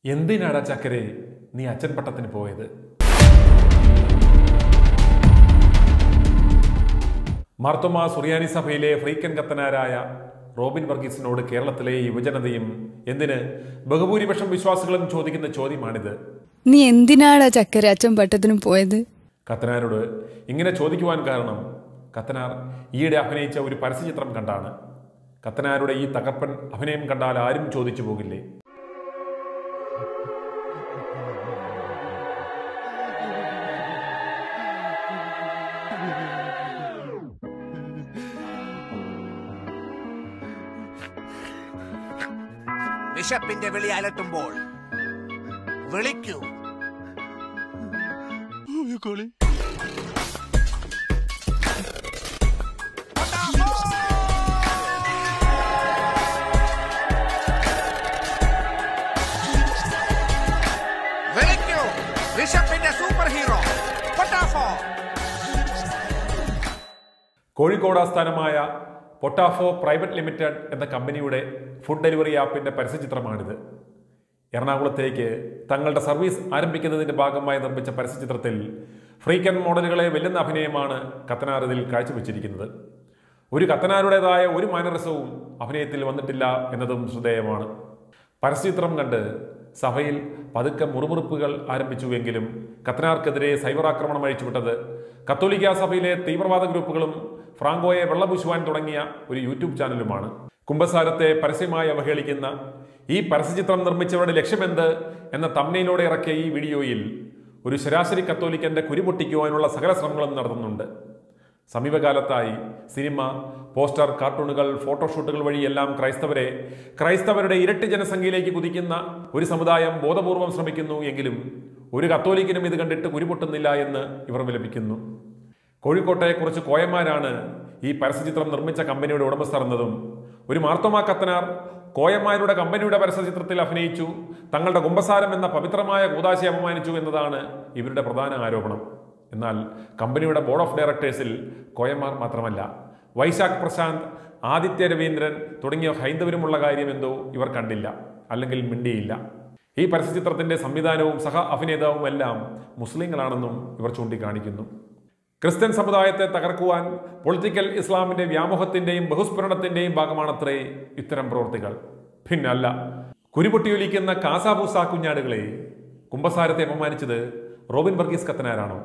എന്തിനാടാ ചക്കരെ നീ അച്ഛൻ പട്ടത്തിന് പോയത്? മാർത്തോമാ സുറിയാനി സഭയിലെ ഫ്രീക്കൻ കത്തനാരായ റോബിൻ വർഗീസിനോട് കേരളത്തിലെ യുവജനതയും എന്തിന് ബഹുഭൂരിപക്ഷം വിശ്വാസികളും ചോദിക്കുന്ന ചോദ്യമാണിത്. നീ എന്തിനാടാ ചക്കര അച്ഛൻ പട്ടത്തിന് പോയത്? കത്തനാരോട് ഇങ്ങനെ ചോദിക്കുവാൻ കാരണം കത്തനാർ ഈയിടെ അഭിനയിച്ച ഒരു പരസ്യചിത്രം കണ്ടാണ്. കത്തനാരുടെ ഈ തകർപ്പൻ അഭിനയം കണ്ടാൽ ആരും ചോദിച്ചു പോകില്ലേ? ബിഷപ്പിന്റെ വിളി അലട്ടുമ്പോൾ വിളിക്കൂ. വിളിക്കൂ ബിഷപ്പിന്റെ സൂപ്പർ ഹീറോ പൊട്ടാഫോ. കോഴിക്കോട് ആസ്ഥാനമായ പൊട്ടാഫോ പ്രൈവറ്റ് ലിമിറ്റഡ് എന്ന കമ്പനിയുടെ ഫുഡ് ഡെലിവറി ആപ്പിന്റെ പരസ്യചിത്രമാണിത്. എറണാകുളത്തേക്ക് തങ്ങളുടെ സർവീസ് ആരംഭിക്കുന്നതിന്റെ ഭാഗമായി നിർമ്മിച്ച പരസ്യചിത്രത്തിൽ ഫ്രീക്കൻ മോഡലുകളെ വെല്ലുന്ന അഭിനയമാണ് കത്തനാർ ഇതിൽ കാഴ്ചവെച്ചിരിക്കുന്നത്. ഒരു കത്തനാരുടേതായ ഒരു മാനരസവും അഭിനയത്തിൽ വന്നിട്ടില്ല എന്നതും ശ്രദ്ധേയമാണ്. പരസ്യചിത്രം കണ്ട് സഭയിൽ പതുക്കെ മുറുമുറുപ്പുകൾ ആരംഭിച്ചുവെങ്കിലും കത്തനാർക്കെതിരെ സൈബർ ആക്രമണം അഴിച്ചുവിട്ടത് കത്തോലിക്ക സഭയിലെ തീവ്രവാദ ഗ്രൂപ്പുകളും ഫ്രാങ്കോയെ വെള്ളപൂശുവാൻ തുടങ്ങിയ ഒരു യൂട്യൂബ് ചാനലുമാണ്. കുംഭസാരത്തെ പരസ്യമായി അവഹേളിക്കുന്ന ഈ പരസ്യചിത്രം നിർമ്മിച്ചവരുടെ ലക്ഷ്യമെന്ത് എന്ന തംബ്നെയിലോടെ ഇറക്കിയ ഈ വീഡിയോയിൽ ഒരു ശരാശരി കത്തോലിക്കന്റെ കുരുപൊട്ടിക്കുവാനുള്ള സകല ശ്രമങ്ങളും നടത്തുന്നുണ്ട്. സമീപകാലത്തായി സിനിമ, പോസ്റ്റർ, കാർട്ടൂണുകൾ, ഫോട്ടോഷൂട്ടുകൾ വഴിയെല്ലാം ക്രൈസ്തവരുടെ ഇരട്ടി ജനസംഖ്യയിലേക്ക് കുതിക്കുന്ന ഒരു സമുദായം ബോധപൂർവം ശ്രമിക്കുന്നു എങ്കിലും ഒരു കത്തോലിക്കനും ഇത് കണ്ടിട്ട് കുരുപൊട്ടുന്നില്ല എന്ന് ഇവർ വിലപിക്കുന്നു. കോഴിക്കോട്ടെ കുറച്ച് കോയന്മാരാണ് ഈ പരസ്യചിത്രം നിർമ്മിച്ച കമ്പനിയുടെ ഉടമസ്ഥർ എന്നതും ഒരു മാർത്തോമാ കത്തനാർ കോയന്മാരുടെ കമ്പനിയുടെ പരസ്യചിത്രത്തിൽ അഭിനയിച്ചു, തങ്ങളുടെ കുംഭസാരം എന്ന പവിത്രമായ കൂദാശയെ അപമാനിച്ചു എന്നതാണ് ഇവരുടെ പ്രധാന ആരോപണം. എന്നാൽ കമ്പനിയുടെ ബോർഡ് ഓഫ് ഡയറക്ടേഴ്സിൽ കോയന്മാർ മാത്രമല്ല, വൈശാഖ് പ്രശാന്ത്, ആദിത്യ രവീന്ദ്രൻ തുടങ്ങിയ ഹൈന്ദവരുമുള്ള കാര്യം എന്തോ ഇവർ കണ്ടില്ല, അല്ലെങ്കിൽ മിണ്ടിയില്ല. ഈ പരസ്യചിത്രത്തിന്റെ സംവിധാനവും സഹ അഭിനേതാവും എല്ലാം മുസ്ലിങ്ങളാണെന്നും ഇവർ ചൂണ്ടിക്കാണിക്കുന്നു. ക്രിസ്ത്യൻ സമുദായത്തെ തകർക്കുവാൻ പൊളിറ്റിക്കൽ ഇസ്ലാമിന്റെ വ്യാമോഹത്തിന്റെയും ബഹുസ്ഫുരണത്തിന്റെയും ഭാഗമാണത്രേ ഇത്തരം പ്രവൃത്തികൾ. പിന്നല്ല. കുരുപൊട്ടിയൊലിക്കുന്ന കാസാബൂസ കുഞ്ഞാടുകളെ കുംഭസാരത്തെ അപമാനിച്ചത് റോബിൻ വർഗീസ് കത്തനാരാണോ?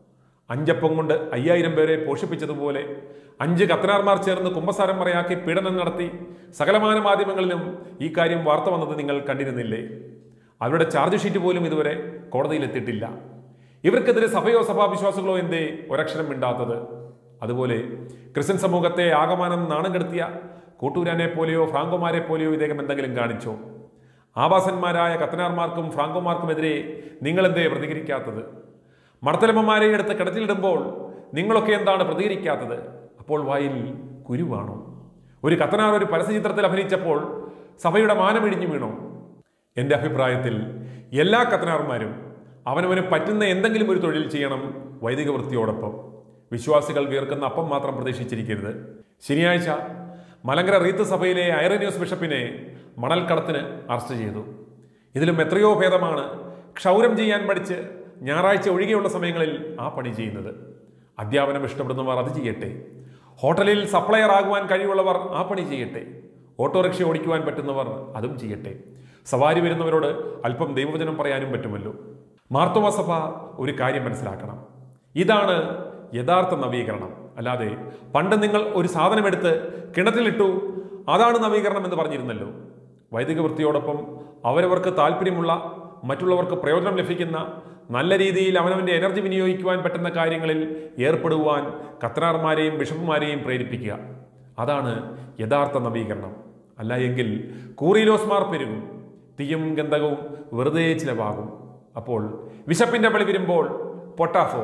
5 അപ്പം കൊണ്ട് 5000 പേരെ പോഷിപ്പിച്ചതുപോലെ 5 കത്തനാർമാർ ചേർന്ന് കുംഭസാരം മറയാക്കി പീഡനം നടത്തി സകലമാന മാധ്യമങ്ങളിലും ഈ കാര്യം വാർത്ത വന്നത് നിങ്ങൾ കണ്ടിരുന്നില്ലേ? അവരുടെ ചാർജ് ഷീറ്റ് പോലും ഇതുവരെ കോടതിയിലെത്തിയിട്ടില്ല. ഇവർക്കെതിരെ സഭയോ സഭാവിശ്വാസികളോ എന്തേ ഒരക്ഷരം മിണ്ടാത്തത്? അതുപോലെ ക്രിസ്ത്യൻ സമൂഹത്തെ ആകമാനം നാണം കെടുത്തിയ കൂട്ടൂരാനെ പോലെയോ ഫ്രാങ്കോമാരെ പോലെയോ ഇദ്ദേഹം എന്തെങ്കിലും കാണിച്ചോ? ആവാസന്മാരായ കത്തനാർമാർക്കും ഫ്രാങ്കോമാർക്കുമെതിരെ നിങ്ങളെന്തേ പ്രതികരിക്കാത്തത്? മർത്തലമ്മമാരെ എടുത്ത് കിടത്തിലിടുമ്പോൾ നിങ്ങളൊക്കെ എന്താണ് പ്രതികരിക്കാത്തത്? അപ്പോൾ വായിൽ കുരുവാണോ? ഒരു കത്തനാർ ഒരു പരസ്യചിത്രത്തിൽ അഭിനയിച്ചപ്പോൾ സഭയുടെ മാനമിടിഞ്ഞു വീണോ? എൻ്റെ അഭിപ്രായത്തിൽ എല്ലാ കത്തനാർമാരും അവനവന് പറ്റുന്ന എന്തെങ്കിലും ഒരു തൊഴിൽ ചെയ്യണം, വൈദിക വൃത്തിയോടൊപ്പം. വിശ്വാസികൾ വീർക്കുന്ന അപ്പം മാത്രം പ്രതീക്ഷിച്ചിരിക്കരുത്. ശനിയാഴ്ച മലങ്കര റീത്ത് സഭയിലെ i2iNews ബിഷപ്പിനെ മണൽക്കടത്തിന് അറസ്റ്റ് ചെയ്തു. ഇതിലും എത്രയോ ഭേദമാണ് ക്ഷൗരം ചെയ്യാൻ പഠിച്ച് ഞായറാഴ്ച ഒഴികെയുള്ള സമയങ്ങളിൽ ആ പണി ചെയ്യുന്നത്. അധ്യാപനം ഇഷ്ടപ്പെടുന്നവർ അത് ചെയ്യട്ടെ. ഹോട്ടലിൽ സപ്ലയർ ആകുവാൻ കഴിവുള്ളവർ ആ പണി ചെയ്യട്ടെ. ഓട്ടോറിക്ഷ ഓടിക്കുവാൻ പറ്റുന്നവർ അതും ചെയ്യട്ടെ. സവാരി വരുന്നവരോട് അല്പം ദൈവവചനം പറയാനും പറ്റുമല്ലോ. മാർത്തോമാ സഭ ഒരു കാര്യം മനസ്സിലാക്കണം. ഇതാണ് യഥാർത്ഥ നവീകരണം. അല്ലാതെ പണ്ട് നിങ്ങൾ ഒരു സാധനമെടുത്ത് കിണറ്റിലിട്ടു അതാണ് നവീകരണം എന്ന് പറഞ്ഞിരുന്നല്ലോ. വൈദിക വൃത്തിയോടൊപ്പം അവരവർക്ക് താല്പര്യമുള്ള, മറ്റുള്ളവർക്ക് പ്രയോജനം ലഭിക്കുന്ന, നല്ല രീതിയിൽ അവനവൻ്റെ എനർജി വിനിയോഗിക്കുവാൻ പറ്റുന്ന കാര്യങ്ങളിൽ ഏർപ്പെടുവാൻ കത്തനാർമാരെയും ബിഷപ്പുമാരെയും പ്രേരിപ്പിക്കുക. അതാണ് യഥാർത്ഥ നവീകരണം. അല്ല എങ്കിൽ കൂറിലോസ്മാർ പെരുകും, തീയും ഗന്ധകവും വെറുതെ ചിലവാകും. അപ്പോൾ വിശപ്പിന്റെ വിളി വരുമ്പോൾ Pottafo.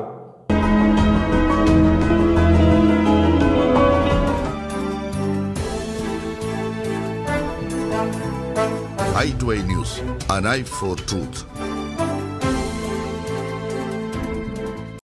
i2iNews, an eye for truth.